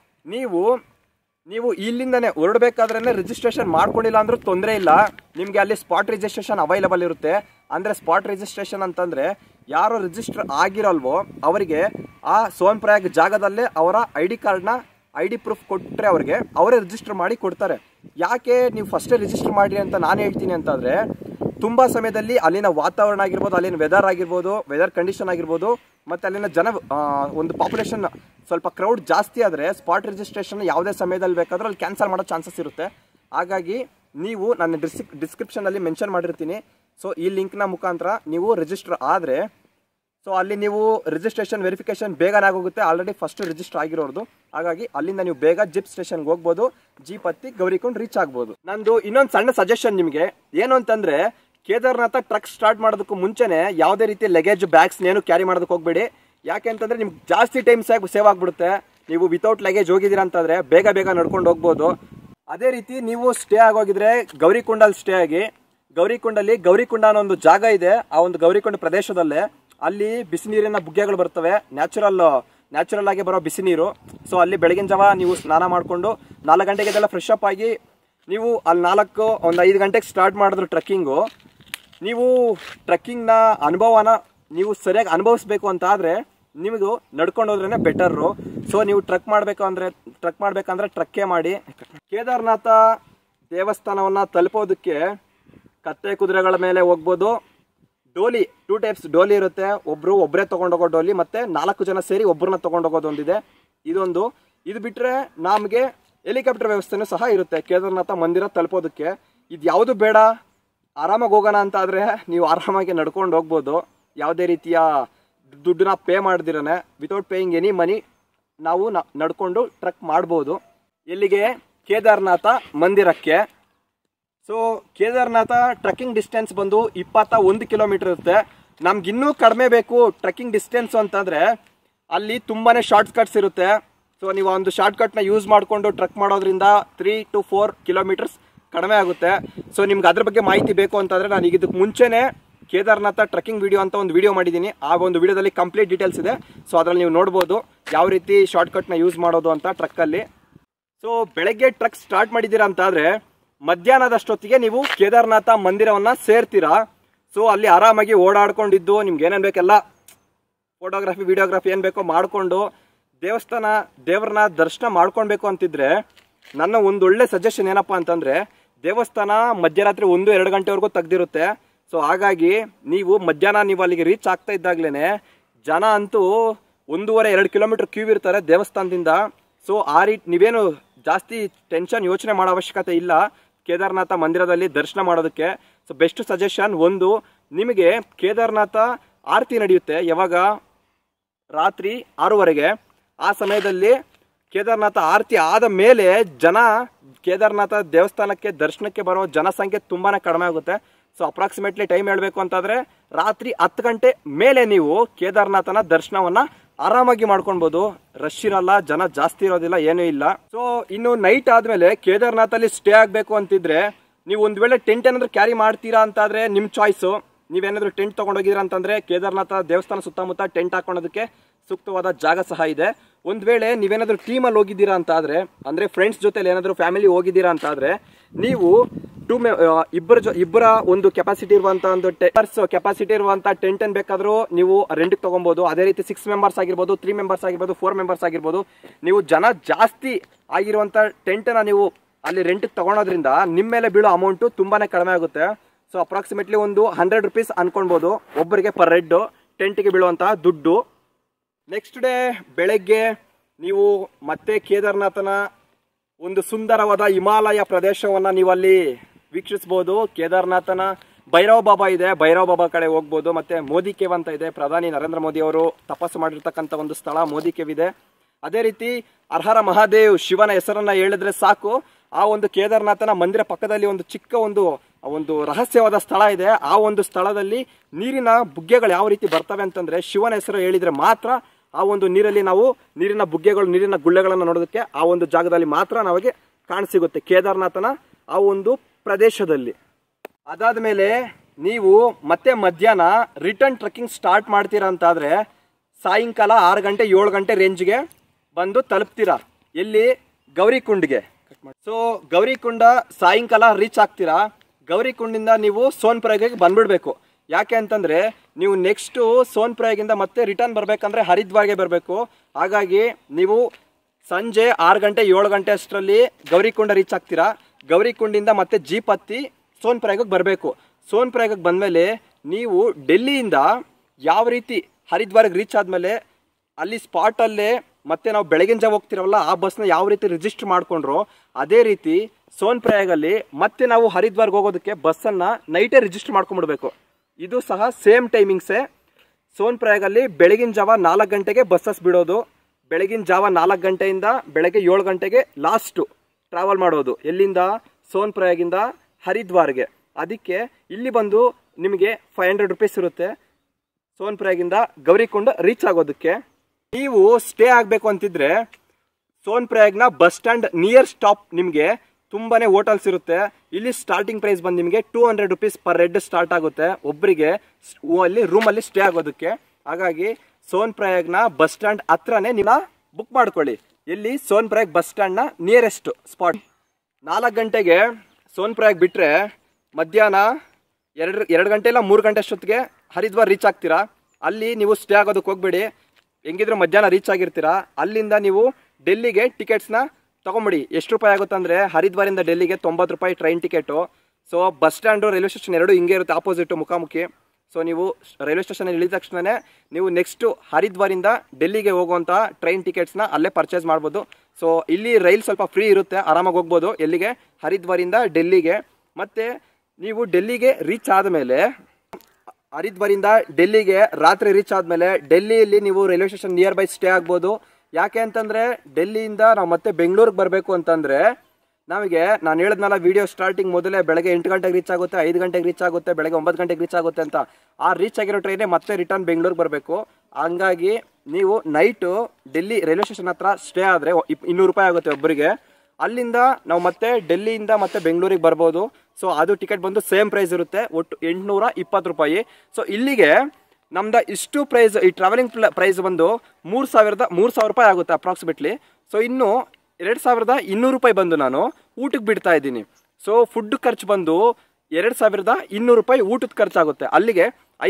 ನೀವು ಇಲ್ಲಿಂದನೇ ಹೊರಡಬೇಕಾದ್ರೆ ರಿಜಿಸ್ಟ್ರೇಷನ್ ಮಾಡ್ಕೊಂಡಿಲ್ಲ ಅಂದ್ರೂ ತೊಂದರೆ ಇಲ್ಲ. ನಿಮಗೆ ಅಲ್ಲಿ ಸ್ಪಾಟ್ ರಿಜಿಸ್ಟ್ರೇಷನ್ ಅವೈಲಬಲ್ ಇರುತ್ತೆ. ಅಂದರೆ ಸ್ಪಾಟ್ ರಿಜಿಸ್ಟ್ರೇಷನ್ ಅಂತಂದರೆ ಯಾರು ರಿಜಿಸ್ಟರ್ ಆಗಿರಲ್ವೋ ಅವರಿಗೆ ಆ ಸೋನ್ಪ್ರಯಾಗ್ ಜಾಗದಲ್ಲೇ ಅವರ ID ಕಾರ್ಡ್ನ ID ಪ್ರೂಫ್ ಕೊಟ್ಟರೆ ಅವರೇ ರಿಜಿಸ್ಟರ್ ಮಾಡಿ ಕೊಡ್ತಾರೆ. ಯಾಕೆ ನೀವು ಫಸ್ಟೇ ರಿಜಿಸ್ಟರ್ ಮಾಡಿ ಅಂತ ನಾನು ಹೇಳ್ತೀನಿ ಅಂತಂದರೆ ತುಂಬಾ ಸಮಯದಲ್ಲಿ ಅಲ್ಲಿನ ವಾತಾವರಣ ಆಗಿರ್ಬೋದು, ಅಲ್ಲಿನ ವೆದರ್ ಆಗಿರ್ಬೋದು, ವೆದರ್ ಕಂಡೀಷನ್ ಆಗಿರ್ಬೋದು, ಮತ್ತೆ ಅಲ್ಲಿನ ಜನ ಒಂದು ಪಾಪ್ಯುಲೇಷನ್ ಸ್ವಲ್ಪ ಕ್ರೌಡ್ ಜಾಸ್ತಿ ಆದರೆ ಸ್ಪಾಟ್ ರಿಜಿಸ್ಟ್ರೇಷನ್ ಯಾವುದೇ ಸಮಯದಲ್ಲಿ ಬೇಕಾದರೂ ಅಲ್ಲಿ ಕ್ಯಾನ್ಸಲ್ ಮಾಡೋ ಚಾನ್ಸಸ್ ಇರುತ್ತೆ. ಹಾಗಾಗಿ ನೀವು ನನ್ನ ಡಿಸ್ಕ್ರಿಪ್ಷನಲ್ಲಿ ಮೆನ್ಷನ್ ಮಾಡಿರ್ತೀನಿ. ಸೊ ಈ ಲಿಂಕ್ನ ಮುಖಾಂತರ ನೀವು ರಿಜಿಸ್ಟರ್ ಆದರೆ ಸೊ ಅಲ್ಲಿ ನೀವು ರಿಜಿಸ್ಟ್ರೇಷನ್ ವೆರಿಫಿಕೇಶನ್ ಬೇಗನೆ ಆಗೋಗುತ್ತೆ. ಆಲ್ರೆಡಿ ಫಸ್ಟ್ ರಿಜಿಸ್ಟರ್ ಆಗಿರೋದು. ಹಾಗಾಗಿ ಅಲ್ಲಿಂದ ನೀವು ಬೇಗ ಜಿಪ್ ಸ್ಟೇಷನ್ಗೆ ಹೋಗ್ಬೋದು, ಜೀಪ್ ಹತ್ತಿ ಗೌರಿಕೊಂಡು ರೀಚ್ ಆಗ್ಬೋದು. ನಂದು ಇನ್ನೊಂದು ಸಣ್ಣ ಸಜೆಷನ್ ನಿಮಗೆ ಏನು ಅಂತಂದರೆ, ಕೇದಾರ್ನಾಥ ಟ್ರಕ್ ಸ್ಟಾರ್ಟ್ ಮಾಡೋದಕ್ಕೂ ಮುಂಚೆನೆ ಯಾವುದೇ ರೀತಿ ಲಗೇಜ್ ಬ್ಯಾಗ್ಸ್ ಏನು ಕ್ಯಾರಿ ಮಾಡೋದಕ್ಕೆ ಹೋಗಬೇಡಿ. ಯಾಕೆ ಅಂತಂದರೆ ನಿಮ್ಗೆ ಜಾಸ್ತಿ ಟೈಮ್ ಸೇವ್ ಆಗಿಬಿಡುತ್ತೆ. ನೀವು ವಿತೌಟ್ ಲಗೇಜ್ ಹೋಗಿದ್ದೀರಾ ಅಂತಂದರೆ ಬೇಗ ನಡ್ಕೊಂಡು ಹೋಗ್ಬೋದು. ಅದೇ ರೀತಿ ನೀವು ಸ್ಟೇ ಆಗೋಗಿದ್ರೆ ಗೌರಿಕೊಂಡಲ್ಲಿ ಸ್ಟೇ ಆಗಿ, ಗೌರಿಕೊಂಡ ಅನ್ನೋ ಒಂದು ಜಾಗ ಇದೆ. ಆ ಒಂದು ಗೌರಿಕೊಂಡ ಪ್ರದೇಶದಲ್ಲೇ ಅಲ್ಲಿ ಬಿಸಿ ನೀರಿನ ಬುಗ್ಗೆಗಳು ಬರ್ತವೆ, ನ್ಯಾಚುರಲ್ ಆಗಿ ಬರೋ ಬಿಸಿ ನೀರು. ಸೊ ಅಲ್ಲಿ ಬೆಳಗಿನ ಜಾವ ನೀವು ಸ್ನಾನ ಮಾಡಿಕೊಂಡು 4 ಗಂಟೆಗೆಲ್ಲ ಫ್ರೆಶ್ ಅಪ್ ಆಗಿ ನೀವು ಅಲ್ಲಿ 5 ಗಂಟೆಗೆ ಸ್ಟಾರ್ಟ್ ಮಾಡಿದ್ರು ಟ್ರೆಕ್ಕಿಂಗು. ನೀವು ಟ್ರೆಕ್ಕಿಂಗ್ನ ಅನುಭವನ ನೀವು ಸರಿಯಾಗಿ ಅನುಭವಿಸ್ಬೇಕು ಅಂತ ಆದರೆ ನಿಮಗೂ ನಡ್ಕೊಂಡು ಹೋದ್ರೇ ಬೆಟರ್ರು. ಸೊ ನೀವು ಟ್ರಕ್ ಮಾಡಬೇಕಂದ್ರೆ ಟ್ರಕ್ಕೇ ಮಾಡಿ. ಕೇದಾರ್ನಾಥ ದೇವಸ್ಥಾನವನ್ನು ತಲುಪೋದಕ್ಕೆ ಕತ್ತೆ ಕುದುರೆಗಳ ಮೇಲೆ ಹೋಗ್ಬೋದು. ಡೋಲಿ 2 ಟೈಪ್ಸ್ ಡೋಲಿ ಇರುತ್ತೆ. ಒಬ್ಬರೇ ತೊಗೊಂಡೋಗೋ ಡೋಲಿ, ಮತ್ತು 4 ಜನ ಸೇರಿ ಒಬ್ಬರನ್ನ ತೊಗೊಂಡೋಗೋದು ಒಂದಿದೆ. ಇದು ಬಿಟ್ಟರೆ ನಮಗೆ ಹೆಲಿಕಾಪ್ಟರ್ ವ್ಯವಸ್ಥೆನೂ ಸಹ ಇರುತ್ತೆ ಕೇದಾರ್ನಾಥ ಮಂದಿರ ತಲುಪೋದಕ್ಕೆ. ಇದು ಯಾವುದು ಬೇಡ, ಆರಾಮಾಗಿ ಹೋಗೋಣ ಅಂತ ಆದರೆ ನೀವು ಆರಾಮಾಗಿ ನಡ್ಕೊಂಡು ಹೋಗ್ಬೋದು. ಯಾವುದೇ ರೀತಿಯ ದುಡ್ಡನ್ನ ಪೇ ಮಾಡ್ದಿರನೆ, ವಿತೌಟ್ ಪೇಯಿಂಗ್ ಎನಿ ಮನಿ ನಾವು ನಡ್ಕೊಂಡು ಟ್ರಕ್ ಮಾಡ್ಬೋದು. ಎಲ್ಲಿಗೆ? ಕೇದಾರ್ನಾಥ ಮಂದಿರಕ್ಕೆ. ಸೊ ಕೇದಾರ್ನಾಥ ಟ್ರೆಕ್ಕಿಂಗ್ ಡಿಸ್ಟೆನ್ಸ್ ಬಂದು 21 ಕಿಲೋಮೀಟರ್ ಇರುತ್ತೆ. ನಮ್ಗಿನ್ನೂ ಕಡಿಮೆ ಬೇಕು ಟ್ರೆಕ್ಕಿಂಗ್ ಡಿಸ್ಟೆನ್ಸ್ ಅಂತಂದರೆ ಅಲ್ಲಿ ತುಂಬಾ ಶಾರ್ಟ್ಕಟ್ಸ್ ಇರುತ್ತೆ. ಸೊ ನೀವು ಒಂದು ಶಾರ್ಟ್ಕಟ್ನ ಯೂಸ್ ಮಾಡಿಕೊಂಡು ಟ್ರೆಕ್ ಮಾಡೋದ್ರಿಂದ 3 to 4 ಕಿಲೋಮೀಟರ್ಸ್ ಕಡಿಮೆ ಆಗುತ್ತೆ. ಸೊ ನಿಮ್ಗೆ ಅದ್ರ ಬಗ್ಗೆ ಮಾಹಿತಿ ಬೇಕು ಅಂತಂದರೆ ನಾನು ಈಗ ಇದಕ್ಕೆ ಮುಂಚೆನೇ ಕೇದಾರ್ನಾಥ ಟ್ರೆಕ್ಕಿಂಗ್ ವಿಡಿಯೋ ಅಂತ ಒಂದು ವಿಡಿಯೋ ಮಾಡಿದ್ದೀನಿ. ಆ ಒಂದು ವಿಡಿಯೋದಲ್ಲಿ ಕಂಪ್ಲೀಟ್ ಡೀಟೇಲ್ಸ್ ಇದೆ. ಸೊ ಅದರಲ್ಲಿ ನೀವು ನೋಡ್ಬೋದು ಯಾವ ರೀತಿ ಶಾರ್ಟ್ಕಟ್ನ ಯೂಸ್ ಮಾಡೋದು ಅಂತ ಟ್ರಕ್ಕಲ್ಲಿ. ಸೊ ಬೆಳಗ್ಗೆ ಟ್ರಕ್ ಸ್ಟಾರ್ಟ್ ಮಾಡಿದ್ದೀರಾ ಅಂತಾದರೆ ಮಧ್ಯಾಹ್ನದಷ್ಟೊತ್ತಿಗೆ ನೀವು ಕೇದಾರ್ನಾಥ ಮಂದಿರವನ್ನು ಸೇರ್ತೀರಾ. ಸೊ ಅಲ್ಲಿ ಆರಾಮಾಗಿ ಓಡಾಡ್ಕೊಂಡಿದ್ದು ನಿಮ್ಗೆ ಏನೇನು ಬೇಕೆಲ್ಲ ಫೋಟೋಗ್ರಫಿ ವಿಡಿಯೋಗ್ರಫಿ ಏನು ಬೇಕೋ ಮಾಡಿಕೊಂಡು ದೇವ್ರನ್ನ ದರ್ಶನ ಮಾಡ್ಕೊಳ್ಬೇಕು ಅಂತಿದ್ರೆ ನನ್ನ ಒಂದೊಳ್ಳೆ ಸಜೆಷನ್ ಏನಪ್ಪ ಅಂತಂದರೆ, ದೇವಸ್ಥಾನ ಮಧ್ಯರಾತ್ರಿ 1-2 ಗಂಟೆವರೆಗೂ ತೆಗ್ದಿರುತ್ತೆ. ಸೊ ಹಾಗಾಗಿ ನೀವು ಮಧ್ಯಾಹ್ನ ನೀವು ಅಲ್ಲಿಗೆ ರೀಚ್ ಆಗ್ತಾ ಇದ್ದಾಗಲೇ ಜನ ಅಂತೂ 1.5-2 ಕಿಲೋಮೀಟರ್ ಕ್ಯೂ ಇರ್ತಾರೆ ದೇವಸ್ಥಾನದಿಂದ. ಸೊ ಆ ರೀತಿ ನೀವೇನು ಜಾಸ್ತಿ ಟೆನ್ಷನ್ ಯೋಚನೆ ಮಾಡೋ ಅವಶ್ಯಕತೆ ಇಲ್ಲ ಕೇದಾರ್ನಾಥ ಮಂದಿರದಲ್ಲಿ ದರ್ಶನ ಮಾಡೋದಕ್ಕೆ. ಸೊ ಬೆಸ್ಟ್ ಸಜೆಷನ್ ಒಂದು, ನಿಮಗೆ ಕೇದಾರ್ನಾಥ ಆರತಿ ನಡೆಯುತ್ತೆ. ಯಾವಾಗ? ರಾತ್ರಿ 6:30. ಆ ಸಮಯದಲ್ಲಿ ಕೇದಾರ್ನಾಥ ಆರತಿ ಆದ ಮೇಲೆ ಕೇದಾರ್ನಾಥ ದೇವಸ್ಥಾನಕ್ಕೆ ದರ್ಶನಕ್ಕೆ ಬರೋ ಜನಸಂಖ್ಯೆ ತುಂಬಾ ಕಡಿಮೆ ಆಗುತ್ತೆ. ಸೊ ಅಪ್ರಾಕ್ಸಿಮೇಟ್ಲಿ ಟೈಮ್ ಹೇಳಬೇಕು ಅಂತಂದರೆ ರಾತ್ರಿ 10 ಗಂಟೆ ಮೇಲೆ ನೀವು ಕೇದಾರ್ನಾಥನ ದರ್ಶನವನ್ನು ಆರಾಮಾಗಿ ಮಾಡ್ಕೊಳ್ಬೋದು. ರಶ್ ಇರಲ್ಲ, ಜನ ಜಾಸ್ತಿ ಇರೋದಿಲ್ಲ, ಏನೂ ಇಲ್ಲ. ಸೊ ಇನ್ನು ನೈಟ್ ಆದಮೇಲೆ ಕೇದಾರ್ನಾಥಲ್ಲಿ ಸ್ಟೇ ಆಗಬೇಕು ಅಂತಿದ್ರೆ ನೀವು ಒಂದು ವೇಳೆ ಟೆಂಟ್ ಏನಾದರೂ ಕ್ಯಾರಿ ಮಾಡ್ತೀರಾ ಅಂತಾದರೆ ನಿಮ್ಮ ಚಾಯ್ಸು. ನೀವೇನಾದರೂ ಟೆಂಟ್ ತೊಗೊಂಡೋಗಿದ್ದೀರಾ ಅಂತಂದರೆ ಕೇದಾರ್ನಾಥ ದೇವಸ್ಥಾನ ಸುತ್ತಮುತ್ತ ಟೆಂಟ್ ಹಾಕೊಳ್ಳೋದಕ್ಕೆ ಸೂಕ್ತವಾದ ಜಾಗ ಸಹ ಇದೆ. ಒಂದು ವೇಳೆ ನೀವೇನಾದರೂ ಟೀಮಲ್ಲಿ ಹೋಗಿದ್ದೀರಾ ಅಂತಾದರೆ, ಅಂದರೆ ಫ್ರೆಂಡ್ಸ್ ಜೊತೆಲಿ ಏನಾದರೂ ಫ್ಯಾಮಿಲಿ ಹೋಗಿದ್ದೀರಾ ಅಂತಾದರೆ ನೀವು ಇಬ್ಬರ ಒಂದು ಕೆಪಾಸಿಟಿ ಇರುವಂಥ ಕೆಪಾಸಿಟಿ ಇರುವಂಥ ಟೆಂಟ್ ಏನು ಬೇಕಾದರೂ ನೀವು ರೆಂಟಿಗೆ ತೊಗೊಬೋದು. ಅದೇ ರೀತಿ 6 ಮೆಂಬರ್ಸ್ ಆಗಿರ್ಬೋದು, 3 ಮೆಂಬರ್ಸ್ ಆಗಿರ್ಬೋದು, 4 ಮೆಂಬರ್ಸ್ ಆಗಿರ್ಬೋದು. ನೀವು ಜನ ಜಾಸ್ತಿ ಆಗಿರುವಂಥ ಟೆಂಟನ್ನು ನೀವು ಅಲ್ಲಿ ರೆಂಟಿಗೆ ತೊಗೊಳೋದ್ರಿಂದ ನಿಮ್ಮ ಮೇಲೆ ಬೀಳೋ ಅಮೌಂಟು ತುಂಬಾ ಕಡಿಮೆ ಆಗುತ್ತೆ. ಸೊ ಅಪ್ರಾಕ್ಸಿಮೇಟ್ಲಿ ಒಂದು 100 ರೂಪೀಸ್ ಅನ್ಕೊಳ್ಬೋದು ಒಬ್ಬರಿಗೆ ಪರ್ ಹೆಡ್ ಟೆಂಟಿಗೆ ಬೀಳುವಂತಹ ದುಡ್ಡು. ನೆಕ್ಸ್ಟ್ ಡೇ ಬೆಳಗ್ಗೆ ನೀವು ಮತ್ತೆ ಕೇದಾರ್ನಾಥನ ಒಂದು ಸುಂದರವಾದ ಹಿಮಾಲಯ ಪ್ರದೇಶವನ್ನು ನೀವು ಅಲ್ಲಿ ವೀಕ್ಷಿಸ್ಬೋದು. ಕೇದಾರ್ನಾಥನ ಭೈರವ ಬಾಬಾ ಇದೆ, ಭೈರವ ಬಾಬಾ ಕಡೆ ಹೋಗ್ಬೋದು. ಮತ್ತು ಮೋದಿ ಕೇವ್ ಅಂತ ಇದೆ, ಪ್ರಧಾನಿ ನರೇಂದ್ರ ಮೋದಿ ಅವರು ತಪಸ್ಸು ಮಾಡಿರ್ತಕ್ಕಂಥ ಒಂದು ಸ್ಥಳ ಮೋದಿ ಕೇವ್ ಇದೆ. ಅದೇ ರೀತಿ ಹರಹರ ಮಹಾದೇವ್ ಶಿವನ ಹೆಸರನ್ನು ಹೇಳಿದ್ರೆ ಸಾಕು, ಆ ಒಂದು ಕೇದಾರ್ನಾಥನ ಮಂದಿರ ಪಕ್ಕದಲ್ಲಿ ಒಂದು ಚಿಕ್ಕ ಒಂದು ರಹಸ್ಯವಾದ ಸ್ಥಳ ಇದೆ. ಆ ಒಂದು ಸ್ಥಳದಲ್ಲಿ ನೀರಿನ ಬುಗ್ಗೆಗಳು ಯಾವ ರೀತಿ ಬರ್ತವೆ ಅಂತಂದರೆ ಶಿವನ ಹೆಸರು ಹೇಳಿದರೆ ಮಾತ್ರ ಆ ಒಂದು ನೀರಲ್ಲಿ ನಾವು ನೀರಿನ ಬುಗ್ಗೆಗಳು, ನೀರಿನ ಗುಳ್ಳೆಗಳನ್ನು ನೋಡೋದಕ್ಕೆ ಆ ಒಂದು ಜಾಗದಲ್ಲಿ ಮಾತ್ರ ನಮಗೆ ಕಾಣಸಿಗುತ್ತೆ ಕೇದಾರ್ನಾಥನ ಆ ಒಂದು ಪ್ರದೇಶದಲ್ಲಿ. ಅದಾದ ಮೇಲೆ ನೀವು ಮತ್ತೆ ಮಧ್ಯಾಹ್ನ ರಿಟರ್ನ್ ಟ್ರೆಕ್ಕಿಂಗ್ ಸ್ಟಾರ್ಟ್ ಮಾಡ್ತೀರಾ ಅಂತಾದರೆ ಸಾಯಂಕಾಲ 6 ಗಂಟೆ 7 ಗಂಟೆ ರೇಂಜ್ಗೆ ಬಂದು ತಲುಪ್ತೀರಾ. ಎಲ್ಲಿ? ಗೌರಿಕುಂಡ್ಗೆ. ಸೊ ಗೌರಿಕುಂಡ ಸಾಯಂಕಾಲ ರೀಚ್ ಆಗ್ತೀರಾ. ಗೌರಿಕುಂಡಿಂದ ನೀವು ಸೋನ್ಪ್ರಯಾಗಿಗೆ ಬಂದ್ಬಿಡ್ಬೇಕು. ಯಾಕೆ ಅಂತಂದರೆ ನೀವು ನೆಕ್ಸ್ಟು ಸೋನ್ಪ್ರಯಾಗಿಂದ ಮತ್ತೆ ರಿಟರ್ನ್ ಬರಬೇಕಂದ್ರೆ ಹರಿದ್ವಾರ್ಗೆ ಬರಬೇಕು. ಹಾಗಾಗಿ ನೀವು ಸಂಜೆ 6 ಗಂಟೆ 7 ಗಂಟೆ ಅಷ್ಟರಲ್ಲಿ ಗೌರಿಕುಂಡ ರೀಚ್ ಆಗ್ತೀರಾ. ಗೌರಿಕುಂಡಿಂದ ಮತ್ತೆ ಜೀಪ್ ಹತ್ತಿ ಸೋನ್ಪ್ರಯಾಗಿಗೆ ಬರಬೇಕು. ಸೋನ್ಪ್ರಯಾಗಕ್ಕೆ ಬಂದಮೇಲೆ ನೀವು ಡೆಲ್ಲಿಯಿಂದ ಯಾವ ರೀತಿ ಹರಿದ್ವಾರ್ಗೆ ರೀಚ್ ಆದಮೇಲೆ ಅಲ್ಲಿ ಸ್ಪಾಟಲ್ಲೇ ಮತ್ತೆ ನಾವು ಬೆಳಗಿನ ಜಾವ ಹೋಗ್ತಿರವಲ್ಲ ಆ ಬಸ್ನ ಯಾವ ರೀತಿ ರಿಜಿಸ್ಟರ್ ಮಾಡ್ಕೊಂಡ್ರೋ ಅದೇ ರೀತಿ ಸೋನ್ಪ್ರಯಾಗಲ್ಲಿ ಮತ್ತೆ ನಾವು ಹರಿದ್ವಾರ್ಗೆ ಹೋಗೋದಕ್ಕೆ ಬಸ್ಸನ್ನು ನೈಟೇ ರಿಜಿಸ್ಟರ್ ಮಾಡ್ಕೊಂಡ್ಬಿಡ್ಬೇಕು. ಇದು ಸಹ ಸೇಮ್ ಟೈಮಿಂಗ್ಸೇ. ಸೋನ್ಪ್ರಯಾಗಲ್ಲಿ ಬೆಳಗಿನ ಜಾವ 4 ಗಂಟೆಗೆ ಬಸ್ಸಸ್ ಬಿಡೋದು. ಬೆಳಗಿನ ಜಾವ 4 ಗಂಟೆಯಿಂದ ಬೆಳಗ್ಗೆ 7 ಗಂಟೆಗೆ ಲಾಸ್ಟು ಟ್ರಾವೆಲ್ ಮಾಡೋದು. ಎಲ್ಲಿಂದ? ಸೋನ್ಪ್ರಯಾಗಿಂದ ಹರಿದ್ವಾರ್ಗೆ. ಅದಕ್ಕೆ ಇಲ್ಲಿ ಬಂದು ನಿಮಗೆ 500 ರೂಪೀಸ್ ಇರುತ್ತೆ ಸೋನ್ಪ್ರಯಾಗಿಂದ ಗೌರಿಕುಂಡ್ ರೀಚ್ ಆಗೋದಕ್ಕೆ. ನೀವು ಸ್ಟೇ ಆಗಬೇಕು ಅಂತಿದ್ರೆ ಸೋನ್ಪ್ರಯಾಗ್ನ ಬಸ್ ಸ್ಟ್ಯಾಂಡ್ ನಿಯರ್ ಸ್ಟಾಪ್ ನಿಮಗೆ ತುಂಬಾನೇ ಹೋಟೆಲ್ಸ್ ಇರುತ್ತೆ. ಇಲ್ಲಿ ಸ್ಟಾರ್ಟಿಂಗ್ ಪ್ರೈಸ್ ಬಂದು ನಿಮಗೆ 200 ರೂಪೀಸ್ ಪರ್ ಹೆಡ್ ಸ್ಟಾರ್ಟ್ ಆಗುತ್ತೆ ಒಬ್ಬರಿಗೆ ಅಲ್ಲಿ ರೂಮಲ್ಲಿ ಸ್ಟೇ ಆಗೋದಕ್ಕೆ. ಹಾಗಾಗಿ ಸೋನ್ಪ್ರಯಾಗ್ನ ಬಸ್ ಸ್ಟ್ಯಾಂಡ್ ಹತ್ರನೇ ನೀವು ಬುಕ್ ಮಾಡ್ಕೊಳ್ಳಿ. ಎಲ್ಲಿ? ಸೋನ್ಪ್ರಯಾಗ್ ಬಸ್ ಸ್ಟ್ಯಾಂಡ್ನ ನಿಯರೆಸ್ಟ್ ಸ್ಪಾಟ್. 4 ಗಂಟೆಗೆ ಸೋನ್ಪ್ರಯಾಗ್ ಬಿಟ್ಟರೆ ಮಧ್ಯಾಹ್ನ 2 ಗಂಟೆ ಇಲ್ಲ 3 ಗಂಟೆ ಅಷ್ಟೊತ್ತಿಗೆ ಹರಿದ್ವಾರ್ ರೀಚ್ ಆಗ್ತೀರಾ. ಅಲ್ಲಿ ನೀವು ಸ್ಟೇ ಆಗೋದಕ್ಕೆ ಹೋಗ್ಬೇಡಿ, ಹೆಂಗಿದ್ರು ಮಧ್ಯಾಹ್ನ ರೀಚ್ ಆಗಿರ್ತೀರಾ. ಅಲ್ಲಿಂದ ನೀವು ಡೆಲ್ಲಿಗೆ ಟಿಕೆಟ್ಸ್ನ ತೊಗೊಂಬಿಡಿ. ಎಷ್ಟು ರೂಪಾಯಿ ಆಗುತ್ತೆ ಅಂದರೆ ಹರಿದ್ವಾರಿಂದ ಡೆಲ್ಲಿಗೆ 90 ರೂಪಾಯಿ train ticket. So bus stand railway station ಎರಡು ಹಿಂಗೆ ಇರುತ್ತೆ, ಆಪೋಸಿಟು ಮುಖಾಮುಖಿ. ಸೊ ನೀವು ರೈಲ್ವೆ ಸ್ಟೇಷನಲ್ಲಿ ಇಳಿದ ತಕ್ಷಣವೇ ನೀವು ನೆಕ್ಸ್ಟು ಹರಿದ್ವಾರಿಂದ ಡೆಲ್ಲಿಗೆ ಹೋಗುವಂಥ ಟ್ರೈನ್ ಟಿಕೆಟ್ಸ್ನ ಅಲ್ಲೇ ಪರ್ಚೇಸ್ ಮಾಡ್ಬೋದು. ಸೊ ಇಲ್ಲಿ ರೈಲ್ ಸ್ವಲ್ಪ ಫ್ರೀ ಇರುತ್ತೆ, ಆರಾಮಾಗಿ ಹೋಗ್ಬೋದು. ಎಲ್ಲಿಗೆ? ಹರಿದ್ವಾರಿಂದ ಡೆಲ್ಲಿಗೆ. ಮತ್ತು ನೀವು ಡೆಲ್ಲಿಗೆ ರೀಚ್ ಆದಮೇಲೆ ಹರಿದ್ವಾರಿಂದ ಡೆಲ್ಲಿಗೆ ರಾತ್ರಿ ರೀಚ್ ಆದಮೇಲೆ ಡೆಲ್ಲಿಯಲ್ಲಿ ನೀವು railway station nearby stay ಆಗ್ಬೋದು. ಯಾಕೆ ಅಂತಂದರೆ ಡೆಲ್ಲಿಯಿಂದ ನಾವು ಮತ್ತೆ ಬೆಂಗಳೂರಿಗೆ ಬರಬೇಕು ಅಂತಂದರೆ ನಮಗೆ ನಾನು ಹೇಳಿದ್ನಲ್ಲ ವಿಡಿಯೋ ಸ್ಟಾರ್ಟಿಂಗ್ ಮೊದಲೇ ಬೆಳಗ್ಗೆ 8 ಗಂಟೆಗೆ ರೀಚ್ ಆಗುತ್ತೆ, 5 ಗಂಟೆಗೆ ರೀಚ್ ಆಗುತ್ತೆ, ಬೆಳಗ್ಗೆ 9 ಗಂಟೆಗೆ ರೀಚ್ ಆಗುತ್ತೆ ಅಂತ. ಆ ರೀಚ್ ಆಗಿರೋ ಟ್ರೈನೇ ಮತ್ತೆ ರಿಟರ್ನ್ ಬೆಂಗಳೂರಿಗೆ ಬರಬೇಕು. ಹಂಗಾಗಿ ನೀವು ನೈಟು ಡೆಲ್ಲಿ ರೈಲ್ವೆ ಸ್ಟೇಷನ್ ಹತ್ರ ಸ್ಟೇ ಆದರೆ 200 ರೂಪಾಯಿ ಆಗುತ್ತೆ ಒಬ್ಬರಿಗೆ. ಅಲ್ಲಿಂದ ನಾವು ಮತ್ತೆ ಡೆಲ್ಲಿಯಿಂದ ಮತ್ತೆ ಬೆಂಗಳೂರಿಗೆ ಬರ್ಬೋದು. ಸೊ ಅದು ಟಿಕೆಟ್ ಬಂದು ಸೇಮ್ ಪ್ರೈಸ್ ಇರುತ್ತೆ, ಒಟ್ಟು 820 ರೂಪಾಯಿ. ಸೊ ಇಲ್ಲಿಗೆ ನಮ್ದು ಇಷ್ಟು ಪ್ರೈಸ್, ಈ ಟ್ರಾವೆಲಿಂಗ್ ಪ್ರೈಸ್ ಬಂದು 3,000 ರೂಪಾಯಿ ಆಗುತ್ತೆ ಅಪ್ರಾಕ್ಸಿಮೇಟ್ಲಿ. ಸೊ ಇನ್ನು 2,200 ರೂಪಾಯಿ ಬಂದು ನಾನು ಊಟಕ್ಕೆ ಬಿಡ್ತಾ ಇದ್ದೀನಿ. ಸೊ ಫುಡ್ ಖರ್ಚು ಬಂದು 2,200 ರೂಪಾಯಿ ಊಟದ ಖರ್ಚಾಗುತ್ತೆ. ಅಲ್ಲಿಗೆ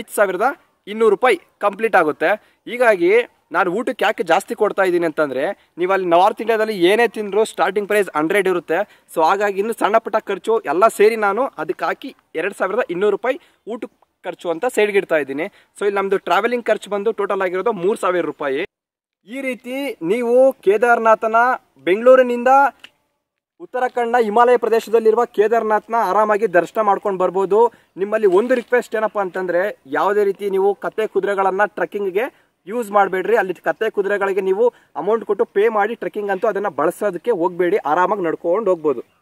5,200 ರೂಪಾಯಿ ಕಂಪ್ಲೀಟ್ ಆಗುತ್ತೆ. ಹೀಗಾಗಿ ನಾನು ಊಟಕ್ಕೆ ಯಾಕೆ ಜಾಸ್ತಿ ಕೊಡ್ತಾ ಇದ್ದೀನಿ ಅಂತಂದರೆ ನೀವು ಅಲ್ಲಿ ನಾರ್ತ್ ಇಂಡಿಯಾದಲ್ಲಿ ಏನೇ ತಿಂದರೂ ಸ್ಟಾರ್ಟಿಂಗ್ ಪ್ರೈಸ್ 100 ಇರುತ್ತೆ. ಸೊ ಹಾಗಾಗಿ ಇನ್ನು ಸಣ್ಣ ಪುಟ್ಟ ಖರ್ಚು ಎಲ್ಲ ಸೇರಿ ನಾನು ಅದಕ್ಕೆ ಹಾಕಿ 2,200 ರೂಪಾಯಿ ಊಟಕ್ಕೆ ಖರ್ಚು ಅಂತ ಸೈಡ್ಗೆ ಇಡ್ತಾ ಇದ್ದೀನಿ. ಸೊ ಇಲ್ಲಿ ನಮ್ಮದು ಟ್ರಾವೆಲಿಂಗ್ ಖರ್ಚು ಬಂದು ಟೋಟಲ್ ಆಗಿರೋದು 3,000 ರೂಪಾಯಿ. ಈ ರೀತಿ ನೀವು ಕೇದಾರ್ನಾಥನ ಬೆಂಗಳೂರಿನಿಂದ ಉತ್ತರಾಖಂಡ್ನ ಹಿಮಾಲಯ ಪ್ರದೇಶದಲ್ಲಿರುವ ಕೇದಾರ್ನಾಥ್ನ ಆರಾಮಾಗಿ ದರ್ಶನ ಮಾಡ್ಕೊಂಡು ಬರ್ಬೋದು. ನಿಮ್ಮಲ್ಲಿ ಒಂದು ರಿಕ್ವೆಸ್ಟ್ ಏನಪ್ಪ ಅಂತಂದರೆ ಯಾವುದೇ ರೀತಿ ನೀವು ಕತ್ತೆ ಕುದುರೆಗಳನ್ನು ಟ್ರೆಕ್ಕಿಂಗ್ಗೆ ಯೂಸ್ ಮಾಡಬೇಡ್ರಿ. ಅಲ್ಲಿ ಕತ್ತೆ ಕುದುರೆಗಳಿಗೆ ನೀವು ಅಮೌಂಟ್ ಕೊಟ್ಟು ಪೇ ಮಾಡಿ ಟ್ರೆಕ್ಕಿಂಗ್ ಅಂತೂ ಅದನ್ನು ಬಳಸೋದಕ್ಕೆ ಹೋಗಬೇಡಿ, ಆರಾಮಾಗಿ ನಡ್ಕೊಂಡು ಹೋಗ್ಬೋದು.